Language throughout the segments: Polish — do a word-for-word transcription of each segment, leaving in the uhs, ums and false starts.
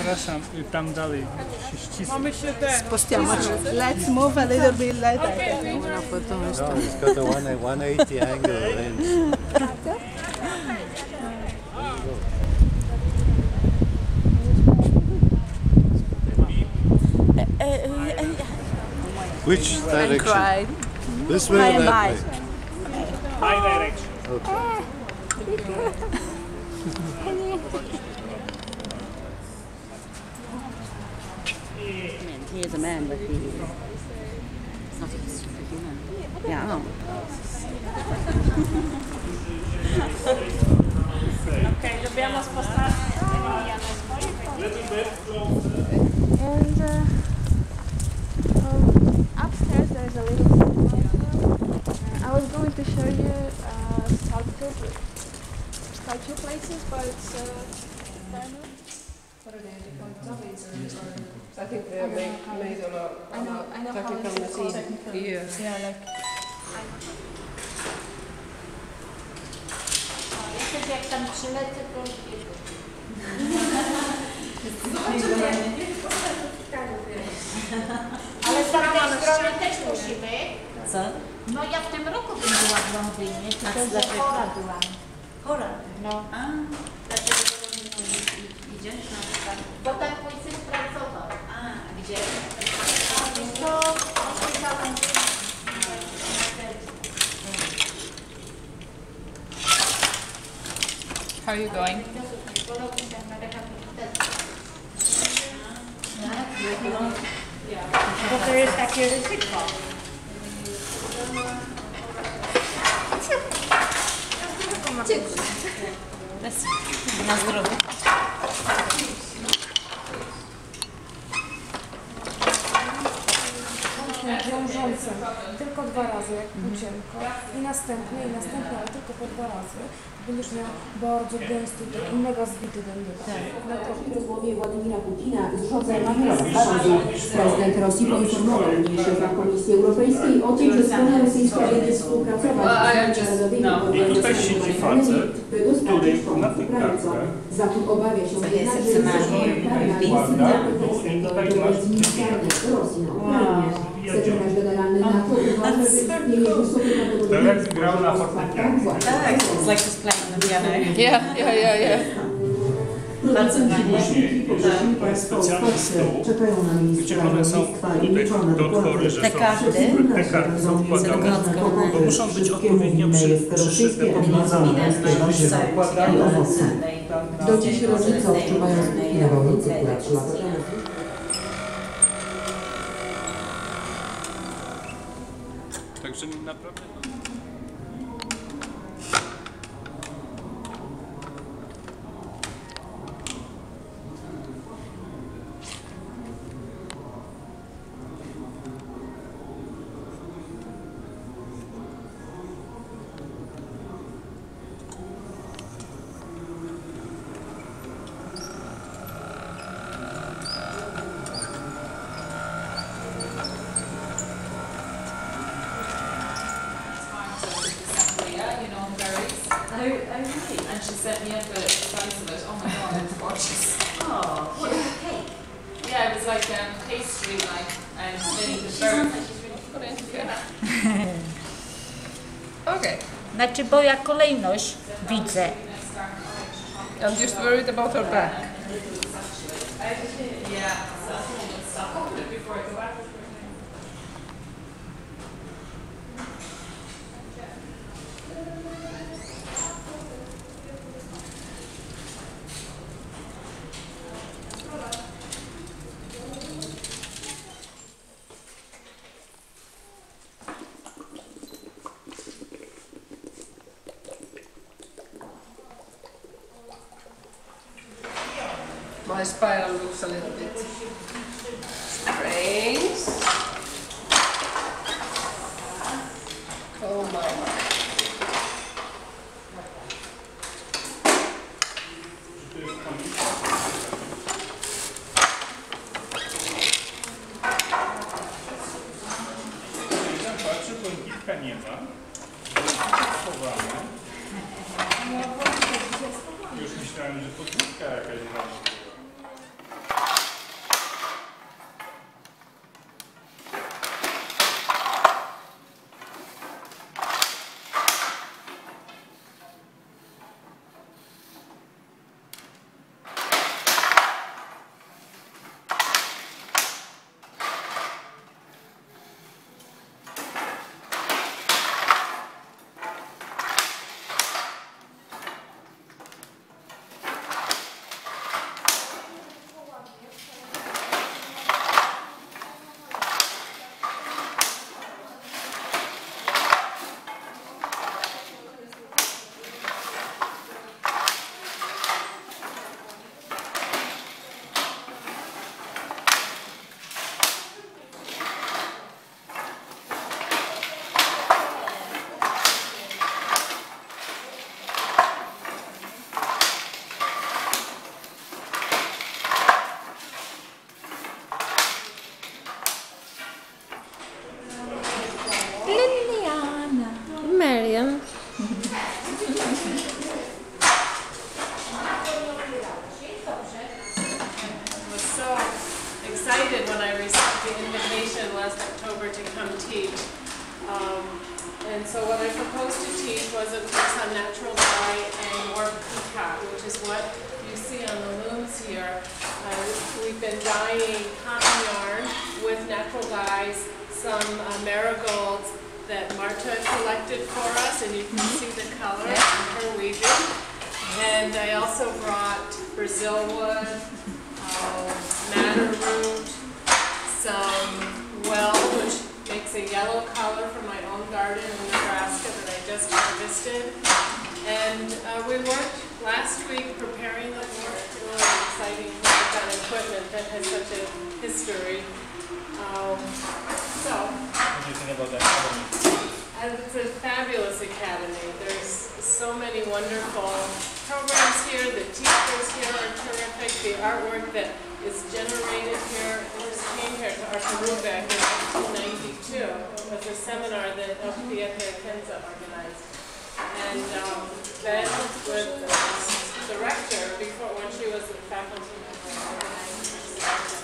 Przepraszam, tam dalej się ściska. Mamy się ten. Spostiamo. Let's move a little bit like that. Una foto No, it's got a one, one eighty angle lens. Which direction? This way or that way? My direction. Okay. He is a man, but he is not a superhuman. Yeah, I know. Okej, dobijamy z postaci. And uh, um, upstairs there's a little room. I was going to show you uh, sculpture, sculpture places, but it's uh, What are they called? I think they're made, made on a, I know, I know how technical it's called. machine. Yeah. Yeah, like. Wtedy jak tam przylecę, to... Ale z tamtej strony też musi być. Co? No ja w tym roku bym była w Londynie, A tylko że dlaczego? chora byłam. Chora? No. A, dlaczego do Londynu idziesz na przykład? Bo tak mój syn pracował. A, gdzie? Więc to obiecałam. How are you going? Bo to jest takie ryzyko. Na zdrowie. Wiążące tylko dwa razy, jak płócienko i następnie, i następnie, ale tylko po dwa razy będziesz miał bardzo gęsty, taki mega zbity dędyna. W rozmowie Władimira Putina z José Manuelem Barroso prezydent Rosji poinformował dziś szefach Komisji Europejskiej o tym, że strona rosyjska będzie współpracować z międzynarodowymi organizacjami, by dostarczyć pomoc Ukraińcom. Zatem obawia się jednak, że Rosji na Ukrainie. Sekretarz generalny NATO uważa, że istnieje wysokie Telek grał na fortepianie. Tak, it's like just playing on the piano. Yeah, yeah, yeah, yeah. Bardzo Później, jeżeli pan specjalny stół, gdzie one są tutaj do otwory, że Te są, karty? te karty są wkładane, bo muszą być odpowiednio przy, przyszyte, podwiązane, żeby się zakładają na... Do dziś rodzice odczuwają skutki nawałnicy, która trzyma Także naprawdę... I, I really, and she sent me up a slice of it. Oh my god, it's gorgeous. Oh, what is the cake? Yeah, it was like um, pastry, like, and then the bird. Okay. Znaczy, bo ja kolejność widzę. I'm just worried about her back. Yeah. My spiral looks a little bit strange. Oh my god. Patrzę, bo gitka nie ma. Schowane. Już myślałem, że podwódka jakaś była. excited when I received the invitation last October to come teach. Um, and so what I proposed to teach was a course on natural dye and warp peacock, which is what you see on the looms here. Uh, we've been dyeing cotton yarn with natural dyes, some uh, marigolds that Marta collected for us, and you can see the color in her weaving. And I also brought Brazil wood, uh, madder root, some weld, which makes a yellow color from my own garden in Nebraska that I just harvested. And uh, we worked last week preparing the warp. Really exciting to work on equipment that has such a history. Um, so, what do you think about that academy? And it's a fabulous academy. There's so many wonderful programs here. The teachers here are terrific. The artwork that is generated here. I just came here to Art Peru back in nineteen ninety-two. It was a seminar that Pieta Kenza organized. And um, then with the director, before when she was the faculty member, organized her selection.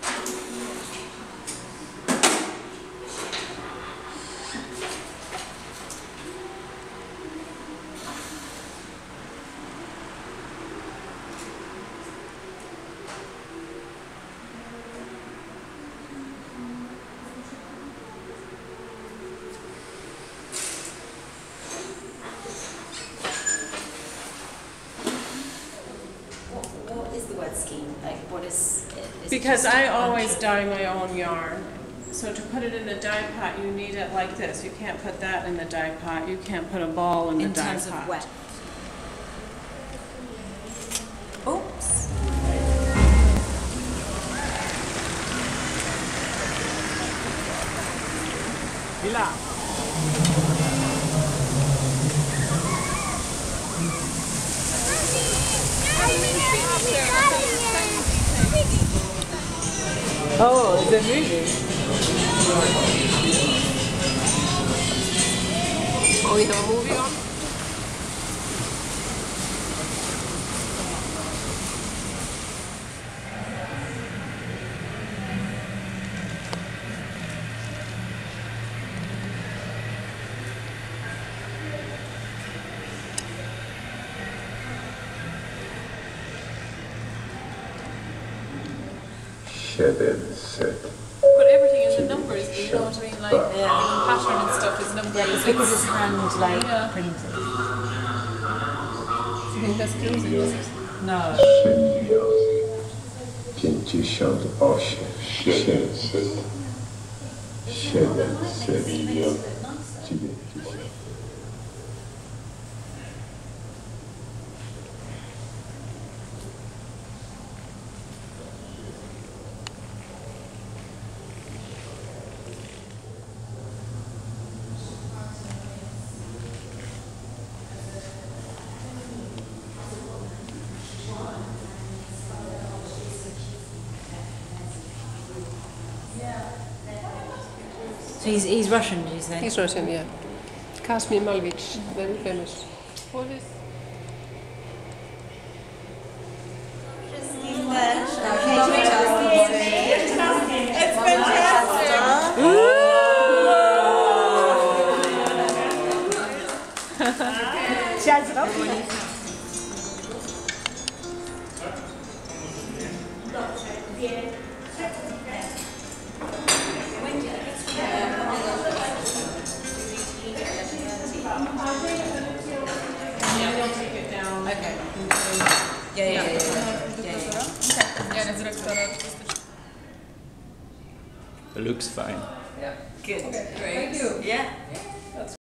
Because I always dye my own yarn. So to put it in a dye pot, you need it like this. You can't put that in the dye pot. You can't put a ball in the dye pot. In terms of wet. Oops. Pilar. Oh, it's a movie. Oh, we have a movie on? But everything in the numbers, you know what I mean? Like, yeah. The pattern and stuff is numbers. Yeah, it's because it's hand, like, yeah. printed. Do you think that's crazy? No. pięćdziesiąt osiem, siedemset, siedemset, dziewięćdziesiąt. So he's, he's Russian, do you say? He's Russian, yeah. Kazimir Malevich, very famous. What is? It's fantastic. Jazz it up. Okay. Yeah, yeah, yeah. yeah, yeah. It looks fine. Yeah. Good. Okay, great. Thank you. Yeah.